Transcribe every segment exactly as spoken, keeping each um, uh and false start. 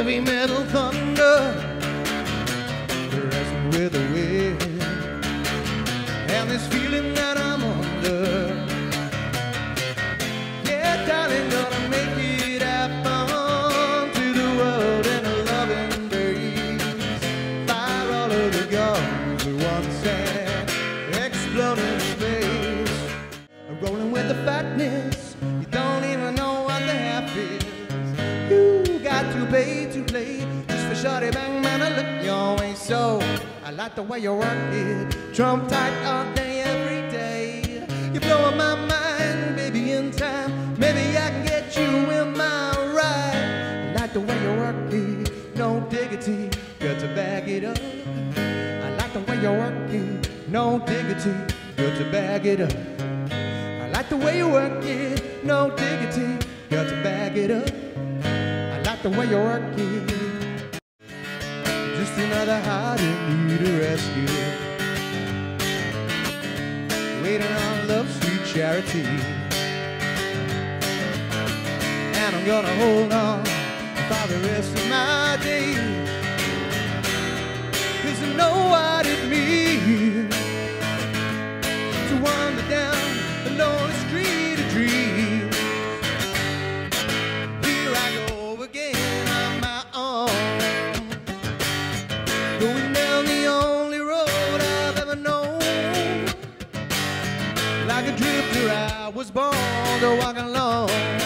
heavy metal thunder, wrestling with the wind, and this feeling that I'm under. Yeah, darling, gonna make it happen to the world in a loving embrace. Fire all of the guns at once and explode in space. Rolling with the fatness, you don't even know what the half is. You got to pay to play just for shorty bang man, I look your way. So I like the way you work it, drum tight all day, every day. You're blowing my mind, baby, in time. Maybe I can get you in my ride. I like the way you work it, no diggity, got to bag it up. I like the way you work it, no diggity, got to bag it up. I like the way you work it, no diggity, got to bag it up. I like the way you work it. Just another heart in need of rescue, waiting on love's sweet charity. And I'm gonna hold on for the rest of my days, 'cause I know what it means to wander down the lonely street of dreams. Here I go again on my own, going down the only road I've ever known. Like a drifter I was born to walk alone.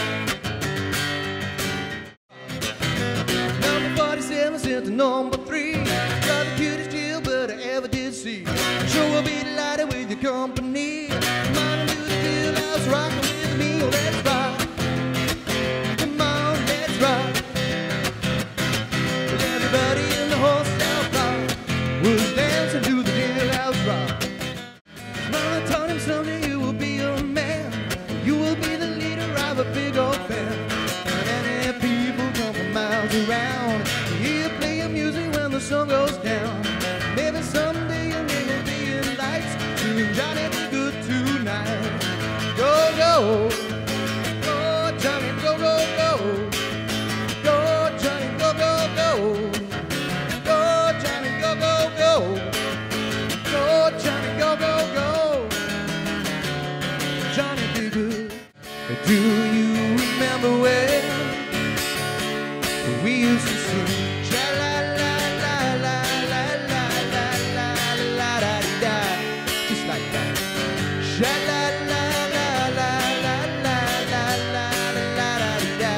Number forty-seven sent to number three. You're the cutest jailbird I ever did see. Sure will be delighted with your company. Come on and do the jailhouse rockin' with me. Oh, let's rock. Come on, let's rock. With everybody in the whole South Block was dancing to the jailhouse rock. Mama told him someday you will be a man. You will be the leader of a big old band. And any people come from miles around, you play your music when the sun goes down. Maybe someday your name will be in lights, singing Johnny be good tonight. Go, go, go, Johnny, go, go, go. Go, Johnny, go, go, go. Go, Johnny, go, go, go. Go, Johnny, go, go, go. Johnny be good. Do you remember when we used to sing sha-la-la-la-la-la-la-la-la-la-la-la-da, just like that. Sha-la-la-la-la-la-la-la-la-la-da.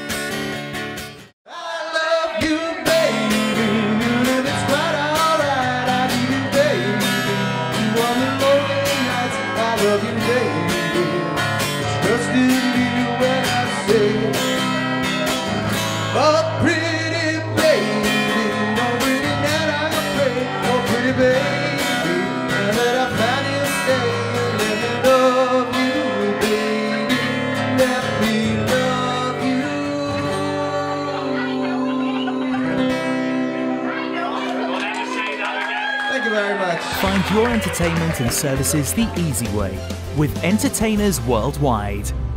I love you, baby, and it's quite alright. I do, baby. You want me lonely nights. I love you, baby. Trust in you when I say, oh, pretty baby, oh, pretty that I pray, oh, pretty baby, and that I find you stay, let me love you, baby, let me love you. Thank you very much. Find your entertainment and services the easy way with Entertainers Worldwide.